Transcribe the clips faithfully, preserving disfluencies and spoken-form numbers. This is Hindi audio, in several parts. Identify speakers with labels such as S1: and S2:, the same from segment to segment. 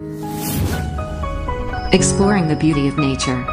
S1: Exploring the beauty of nature.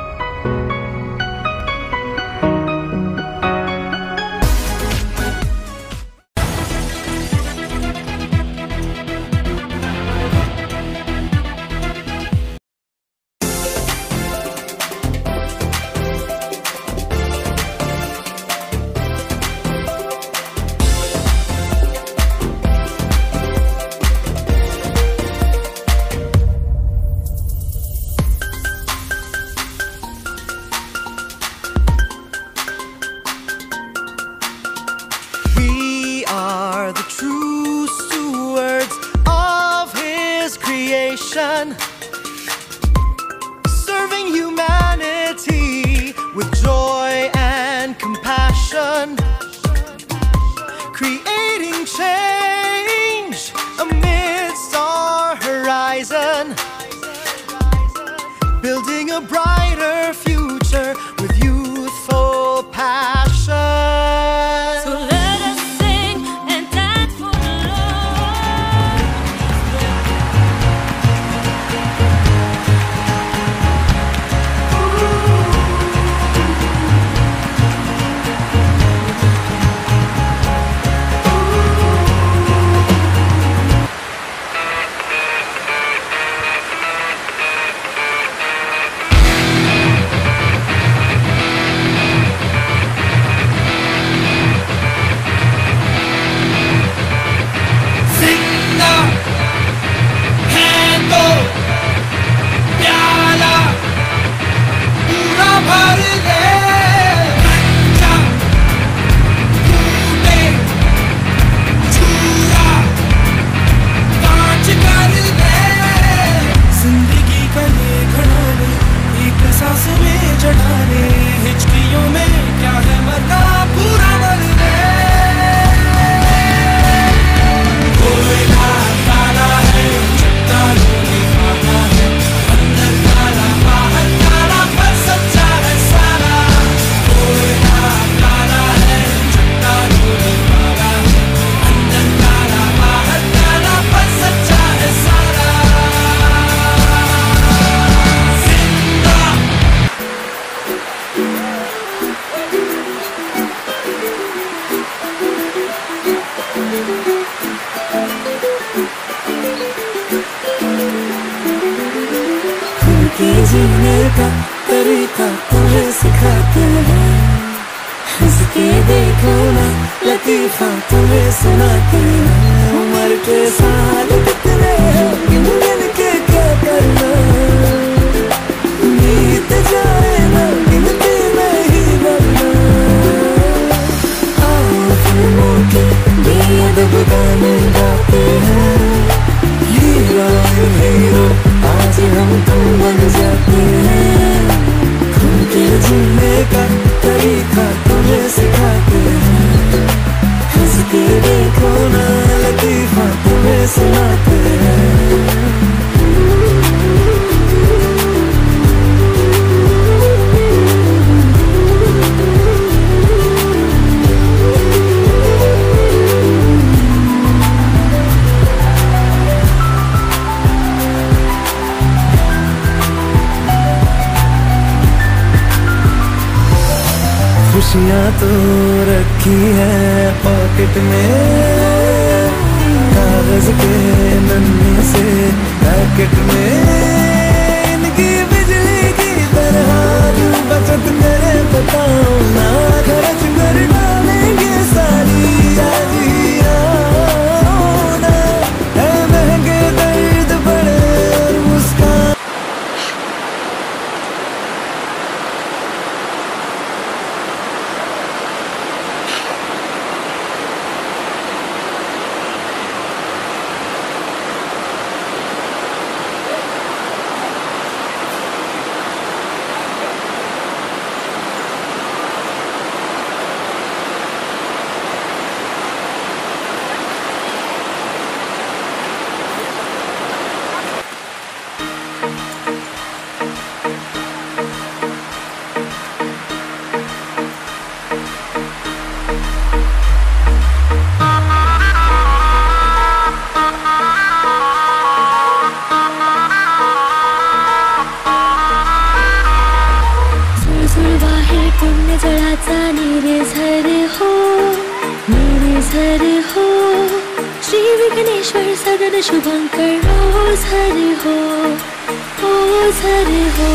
S2: Serving humanity with joy and compassion, creating change amidst our horizon, building a brighter future with youthful passion.
S3: So let us sing and dance for the Lord.
S4: जीने का तरीका तुम्हें सिखाते हैं, हंस के देखो ना लतीफा तुम्हें सुनाते हैं। उम्र के साल कितने हैं गिन गिन के क्या करना, बीत जाए ना गिनती नहीं बनना। आओ फिल्मों के बेअदब गाने गाते हैं, हीरो हीरो आज हम तुम बन जाते हैं। खुल के जीने का तरीका तुम्हें सिखाते हैं, हंस के देखो ना लतीफा तुम्हें सुनाते हैं। खुशियाँ तो रखी है पॉकेट में, कागज के नन्हे से पैकेट में। इनकी बिजली की तरह बचत करे बताओ ना, खर्च कर डालेंगे सारी आजियाँ ना। है महंगे दर्द बड़े और मुस्कान।
S3: झर हो श्री विघ्नेश्वर सदन शुभंकर रोज हर हो रोज हर हो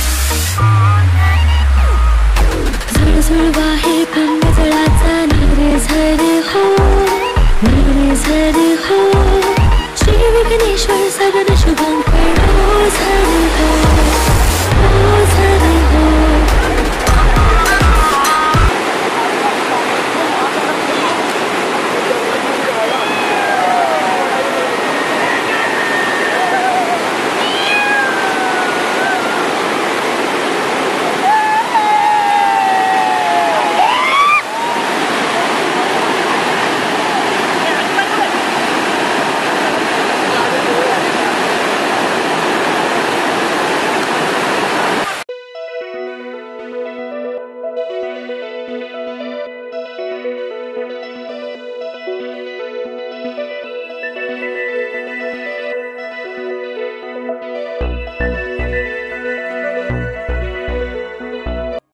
S3: झुळझुळ वाहे पंगजळाचा निर्झर हो निर्झर हो श्री विघ्नेश्वर सदन शुभंकर